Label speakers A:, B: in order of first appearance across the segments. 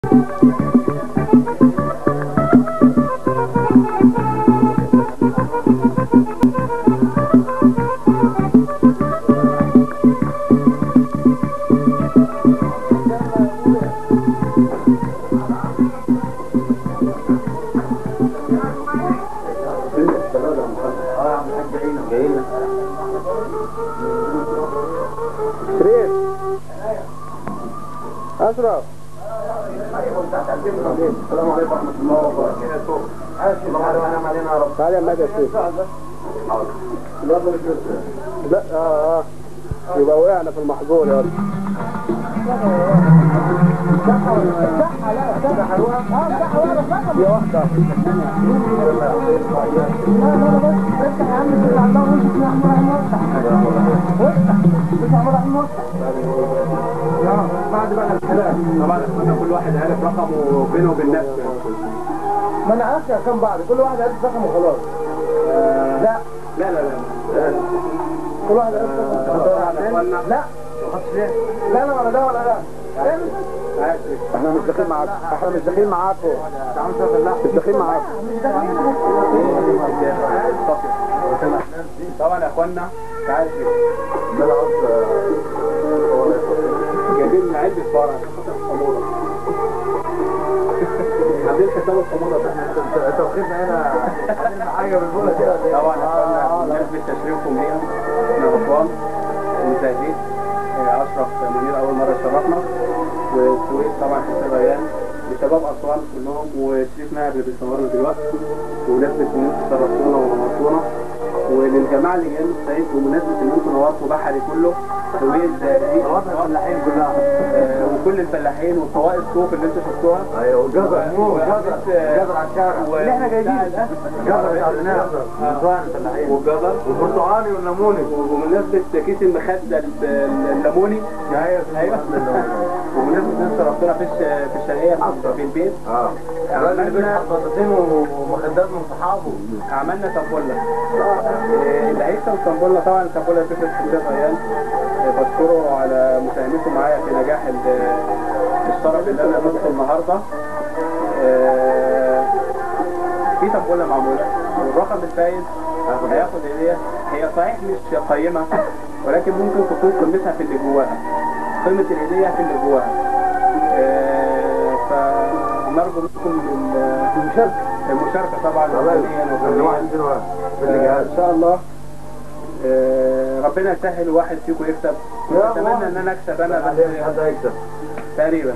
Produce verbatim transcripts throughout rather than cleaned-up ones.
A: شريف أشرف
B: السلام عليكم ورحمة الله وبركاته. الله ينعم علينا يا رب.
A: تعال يا مدى يا شريف. لا اه اه يبقى وقعنا في المحظور يا ولد. دي واحدة.
B: بعد بقى الكلام طبعا احنا كل واحد عارف رقمه بينه وبين نفسه.
A: ما انا عارف كم بعض كل واحد عارف رقمه خلاص. لا
B: لا لا لا
A: كل واحد عارف رقمه. لا لا لا ولا ده ولا ده. احنا مش داخلين معاكم احنا مش داخلين معاكم مش داخلين معاكم
B: طبعا يا اخوانا تعالوا جايبين من علبة فرع عشان خاطر الصمودة عاملين حساب الصمودة انت واخدنا هنا عاملين حاجة بالبولة كده طبعا يا اخوانا بمناسبة تشريفكم لينا من أسوان ومشاهدين أشرف منير أول مرة شرفنا والسويس طبعا حسين ريان لشباب أسوان كلهم وشريف ماهر اللي بيصوروا دلوقتي وبمناسبة إن انتوا شرفتونا ونورتونا وللجماعة اللي جايين من الصعيد بمناسبة إن انتوا نورتوا بحري كله سويس زقازيق الفلاحين كلها وكل الفلاحين وطوائف الصوف اللي انتوا شفتوها
A: ايوه والجزر والجزر جزر على الشارع
B: اللي احنا جايبين
A: جزر تعبناه الفلاحين
B: والجزر
A: والبرتقالي والليموني
B: وبمناسبة كيس المخدة الليموني ايوه وبمناسبة ان انتوا شرفتونا في في الشرقية في البيت
A: اه
B: عملنا
A: بطاطين ومخدات من صحابه
B: عملنا طنبولة اللي هيكسب طنبولة طبعا الطنبولة فكرة حسين ريان بشكره على مساهمته معايا في نجاح الشرف اللي انا نصه النهارده. في طنبولة معمولة والرقم الفايز هياخد هدية هي صحيح مش قيمة ولكن ممكن تكون قيمتها في اللي جواها قيمة الهدية في اللي جواها. فنرجو منكم المشاركة المشاركة طبعا ان شاء الله ربنا يسهل واحد فيكم يكسب. اتمنى ان انا اكسب انا بس
A: حد هيكسب
B: تقريبا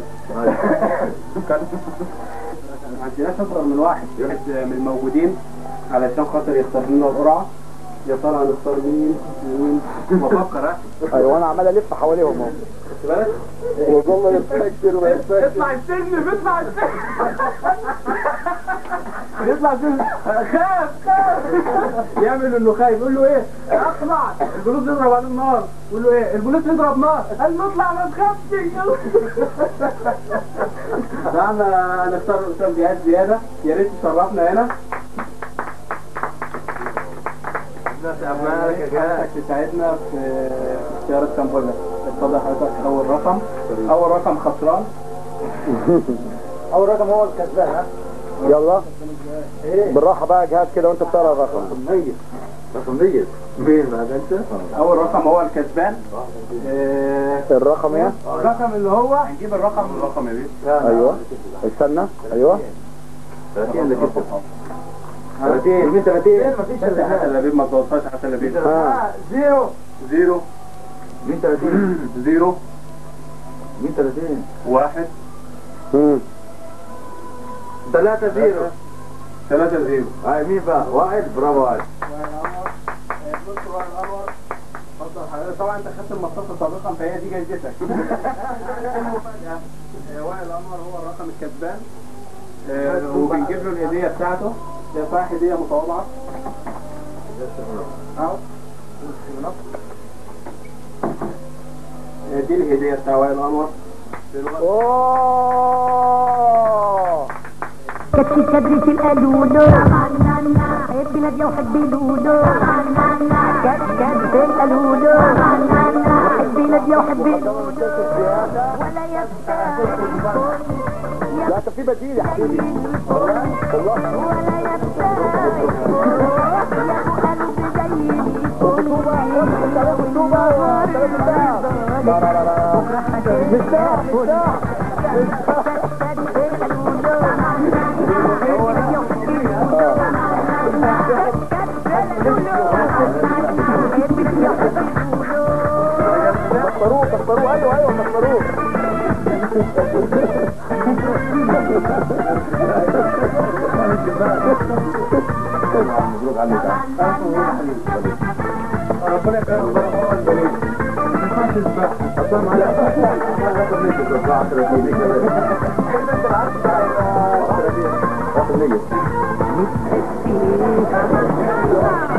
B: ما عندناش اكتر من واحد من الموجودين علشان خاطر يختار لنا القرعه. يا ترى هنختار مين مين بفكر ها
A: ايوه انا عمال الف حواليهم اهو
B: خد بالك
A: والله يتفكر ويتفكر
B: اطلع السلم اطلع السلم يطلع السلم خاف خاف يعمل انه خايف يقول له ايه اطلع البوليس يضرب على النار يقول له ايه البوليس يضرب نار قال له اطلع ما تخافش احنا هنختار استاذ جهاد زياده يا ريت تشرفنا هنا حضرتك تساعدنا في اختيار الطنبولة. اتفضل حضرتك اول رقم اول رقم خسران
A: اول رقم هو الكسبان ها يلا بالراحه بقى جهاد كده وانت بتقرا الرقم
B: ميت
A: رقم ميت مين ما انت
B: اول رقم هو الكسبان.
A: الرقم ايه
B: الرقم اللي هو هنجيب الرقم الرقم يا بيه
A: ايوه استنى ايوه
B: ثلاثين اللي كسب
A: ثلاثين مين ثلاثين
B: مفيش حتى اللبيب ما توصلش حتى اللبيب
A: ها
B: زيرو زيرو
A: مين ثلاثين
B: زيرو
A: مين ثلاثين
B: واحد
A: امم
B: ثلاثة زيرو ثلاثة زيرو
A: هاي مين بقى واحد برافو عليك
B: طبعا انت خدت المصاصة سابقا فهي دي جايزتك وائل الأنور هو الرقم الكسبان وبنجيب له الهدية بتاعته. هي صحيح هدية متواضعة اهو دي الهدية بتاع وائل الأنور.
A: اوه
C: كتفي كبريت القالولو حب نادية وحب لولو كتف القالولو وحب نادية وحب لولو ولا يستاهل يا
A: لا طب في بديل يا حبيبي والله
C: ولا يفتح
A: لا لا لا لا مش ده مش ده كسروه كسروه ايوه ايوه كسروه مبروك عليك ربنا يكرمك ورحمه الجميل ما ينفعش السباحه اصلا على هاخد نية السباحه عشرة كيلو كده انت العرض بتاع عشرة كيلو هاخد نية